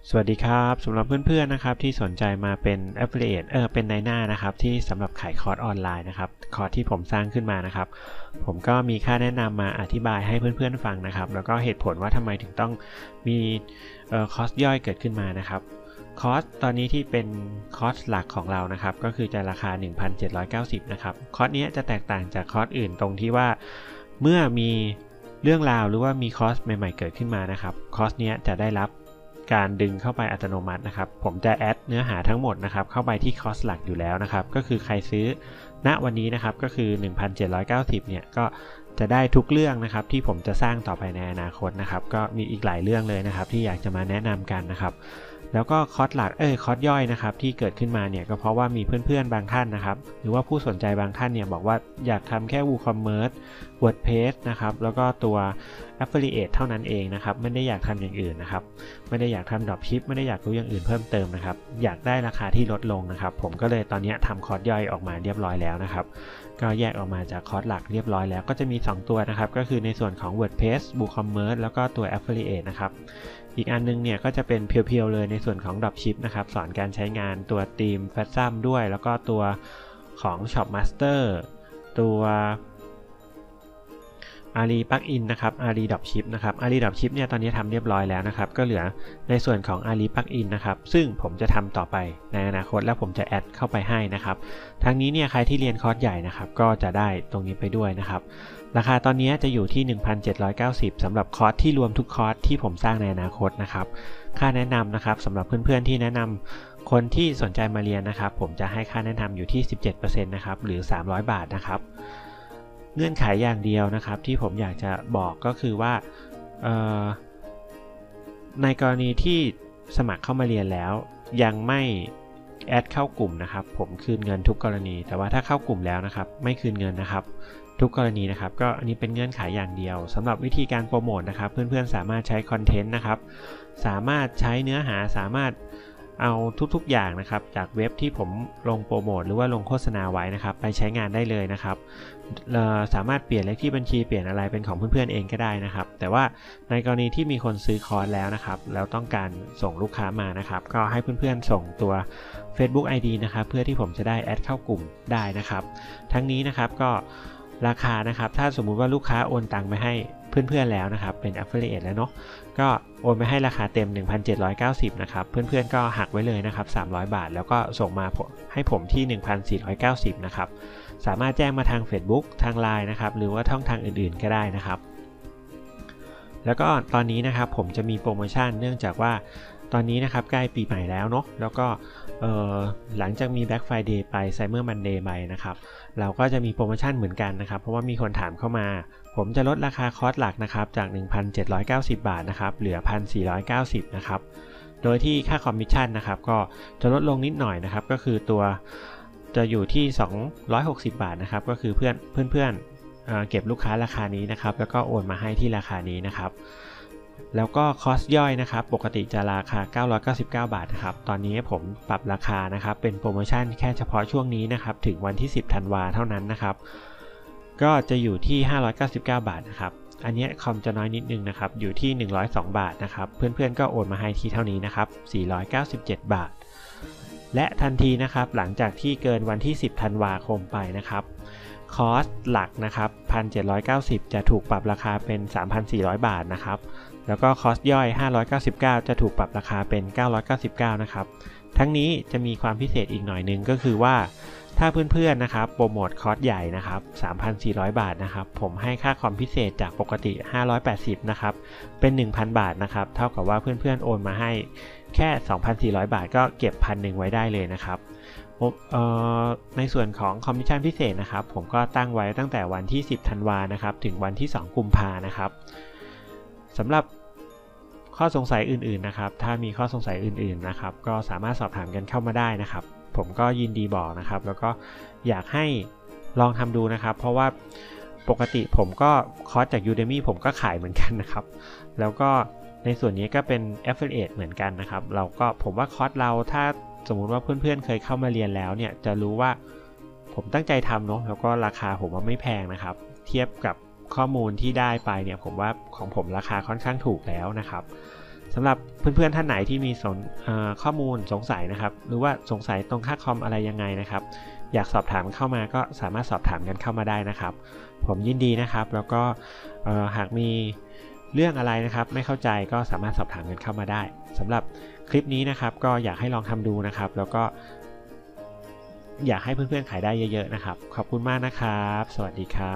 สวัสดีครับสำหรับเพื่อนๆนะครับที่สนใจมาเป็น Affiliate เป็นนายหน้านะครับที่สำหรับขายคอร์สออนไลน์นะครับคอร์สที่ผมสร้างขึ้นมานะครับผมก็มีค่าแนะนำมาอธิบายให้เพื่อนๆฟังนะครับแล้วก็เหตุผลว่าทำไมถึงต้องมีคอร์สย่อยเกิดขึ้นมานะครับคอร์สตอนนี้ที่เป็นคอร์สหลักของเรานะครับก็คือจะราคา 1,790 นะครับคอร์สนี้จะแตกต่างจากคอร์สอื่นตรงที่ว่าเมื่อมีเรื่องราวหรือว่ามีคอร์สใหม่ๆเกิดขึ้นมานะครับคอร์สนี้จะได้รับการดึงเข้าไปอัตโนมัตินะครับผมจะแอดเนื้อหาทั้งหมดนะครับเข้าไปที่คอร์สหลักอยู่แล้วนะครับก็คือใครซื้อณวันนี้นะครับก็คือ 1,790 เนี่ยก็จะได้ทุกเรื่องนะครับที่ผมจะสร้างต่อไปในอนาคตนะครับก็มีอีกหลายเรื่องเลยนะครับที่อยากจะมาแนะนำกันนะครับแล้วก็คอร์สหลักคอร์สย่อยนะครับที่เกิดขึ้นมาเนี่ยก็เพราะว่ามีเพื่อนๆบางท่านนะครับหรือว่าผู้สนใจบางท่านเนี่ยบอกว่าอยากทำแค่ WooCommerce WordPress นะครับแล้วก็ตัว Affiliate เท่านั้นเองนะครับไม่ได้อยากทำอย่างอื่นนะครับไม่ได้อยากทำ Dropship ไม่ได้อยากรู้อย่างอื่นเพิ่มเติมนะครับอยากได้ราคาที่ลดลงนะครับผมก็เลยตอนนี้ทำคอร์สย่อยออกมาเรียบร้อยแล้วนะครับก็แยกออกมาจากคอร์สหลักเรียบร้อยแล้วก็จะมี2ตัวนะครับก็คือในส่วนของ WordPress WooCommerce แล้วก็ตัว Affiliate นะครับอีกอันนึงเนี่ยก็จะเป็นเพียวๆเลยในส่วนของ Dropship นะครับสอนการใช้งานตัวธีม Fatsum ด้วยแล้วก็ตัวของ Shop Master ตัวAri Plugin นะครับ Ari Dropship นะครับ Ari Dropship เนี่ยตอนนี้ทำเรียบร้อยแล้วนะครับก็เหลือในส่วนของ Ari Plugin นะครับซึ่งผมจะทำต่อไปในอนาคตแล้วผมจะแอดเข้าไปให้นะครับทั้งนี้เนี่ยใครที่เรียนคอร์สใหญ่นะครับก็จะได้ตรงนี้ไปด้วยนะครับราคาตอนนี้จะอยู่ที่ 1,790 สำหรับคอร์สที่รวมทุกคอร์สที่ผมสร้างในอนาคตนะครับค่าแนะนำนะครับสำหรับเพื่อนๆที่แนะนำคนที่สนใจมาเรียนนะครับผมจะให้ค่าแนะนำอยู่ที่ 17% นะครับหรือ300 บาทนะครับเงื่อนไขอย่างเดียวนะครับที่ผมอยากจะบอกก็คือว่าในกรณีที่สมัครเข้ามาเรียนแล้วยังไม่แอดเข้ากลุ่มนะครับผมคืนเงินทุกกรณีแต่ว่าถ้าเข้ากลุ่มแล้วนะครับไม่คืนเงินนะครับทุกกรณีนะครับก็อันนี้เป็นเงื่อนไขอย่างเดียวสำหรับวิธีการโปรโมทนะครับเพื่อนๆสามารถใช้คอนเทนต์นะครับสามารถใช้เนื้อหาสามารถเอาทุกๆอย่างนะครับจากเว็บที่ผมลงโปรโมทหรือว่าลงโฆษณาไว้นะครับไปใช้งานได้เลยนะครับสามารถเปลี่ยนเลขที่บัญชีเปลี่ยนอะไรเป็นของเพื่อนๆเองก็ได้นะครับแต่ว่าในกรณีที่มีคนซื้อคอร์สแล้วนะครับแล้วต้องการส่งลูกค้ามานะครับก็ให้เพื่อนๆส่งตัว Facebook ID นะครับเพื่อที่ผมจะได้แอดเข้ากลุ่มได้นะครับทั้งนี้นะครับก็ราคานะครับถ้าสมมุติว่าลูกค้าโอนตังไปให้เพื่อนๆแล้วนะครับเป็น Affiliate แล้วเนาะก็โอนไปให้ราคาเต็ม 1,790 นะครับเพื่อนๆก็หักไว้เลยนะครับ300 บาทแล้วก็ส่งมาให้ผมที่ 1,490 นะครับสามารถแจ้งมาทาง Facebook ทาง LINE นะครับหรือว่าช่องทางอื่นๆก็ได้นะครับแล้วก็ตอนนี้นะครับผมจะมีโปรโมชั่นเนื่องจากว่าตอนนี้นะครับใกล้ปีใหม่แล้วเนาะแล้วก็หลังจากมี Black Friday ไป Cyber Monday ไปนะครับเราก็จะมีโปรโมชั่นเหมือนกันนะครับเพราะว่ามีคนถามเข้ามาผมจะลดราคาคอร์สหลักนะครับจาก 1,790 บาทนะครับเหลือ 1,490 นะครับโดยที่ค่าคอมมิชชั่นนะครับก็จะลดลงนิดหน่อยนะครับก็คือตัวจะอยู่ที่260 บาทนะครับก็คือเพื่อนเก็บลูกค้าราคานี้นะครับแล้วก็โอนมาให้ที่ราคานี้นะครับแล้วก็คอร์สย่อยนะครับปกติจะราคา999 บาทนะครับตอนนี้ผมปรับราคานะครับเป็นโปรโมชั่นแค่เฉพาะช่วงนี้นะครับถึงวันที่10 ธันวาเท่านั้นนะครับก็จะอยู่ที่599 บาทนะครับอันนี้คอมจะน้อยนิดนึงนะครับอยู่ที่102 บาทนะครับเพื่อนๆก็โอนมาให้ที่เท่านี้นะครับ497 บาทและทันทีนะครับหลังจากที่เกินวันที่10 ธันวาคมไปนะครับคอร์สหลักนะครับ 1,790 จะถูกปรับราคาเป็น 3,400 บาทนะครับแล้วก็คอร์สย่อย599จะถูกปรับราคาเป็น999นะครับทั้งนี้จะมีความพิเศษอีกหน่อยนึงก็คือว่าถ้าเพื่อนๆนะครับโปรโมทคอร์สใหญ่นะครับ 3,400 บาทนะครับผมให้ค่าคอมพิเศษจากปกติ580นะครับเป็น 1,000 บาทนะครับเท่ากับว่าเพื่อนๆโอนมาให้แค่ 2,400 บาทก็เก็บ 1,000 ไว้ได้เลยนะครับในส่วนของคอมมิชชั่นพิเศษนะครับผมก็ตั้งไว้ตั้งแต่วันที่10 ธันวานะครับถึงวันที่2 กุมภานะครับสำหรับข้อสงสัยอื่นๆนะครับถ้ามีข้อสงสัยอื่นๆนะครับก็สามารถสอบถามกันเข้ามาได้นะครับผมก็ยินดีบอกนะครับแล้วก็อยากให้ลองทำดูนะครับเพราะว่าปกติผมก็คอร์สจาก Udemy ผมก็ขายเหมือนกันนะครับแล้วก็ในส่วนนี้ก็เป็น Affiliate เหมือนกันนะครับผมว่าคอร์สเราถ้าสมมุติว่าเพื่อนๆเคยเข้ามาเรียนแล้วเนี่ยจะรู้ว่าผมตั้งใจทำเนาะแล้วก็ราคาผมว่าไม่แพงนะครับเทียบกับข้อมูลที่ได้ไปเนี่ยผมว่าของผมราคาค่อนข้างถูกแล้วนะครับสำหรับเพื่อนๆท่านไหนที่มีข้อมูลสงสัยนะครับหรือว่าสงสัยตรงค่าคอมอะไรยังไงนะครับอยากสอบถามเข้ามาก็สามารถสอบถามกันเข้ามาได้นะครับผมยินดีนะครับแล้วก็หากมีเรื่องอะไรนะครับไม่เข้าใจก็สามารถสอบถามกันเข้ามาได้สำหรับคลิปนี้นะครับก็อยากให้ลองทำดูนะครับแล้วก็อยากให้เพื่อนๆขายได้เยอะๆนะครับขอบคุณมากนะครับสวัสดีครับ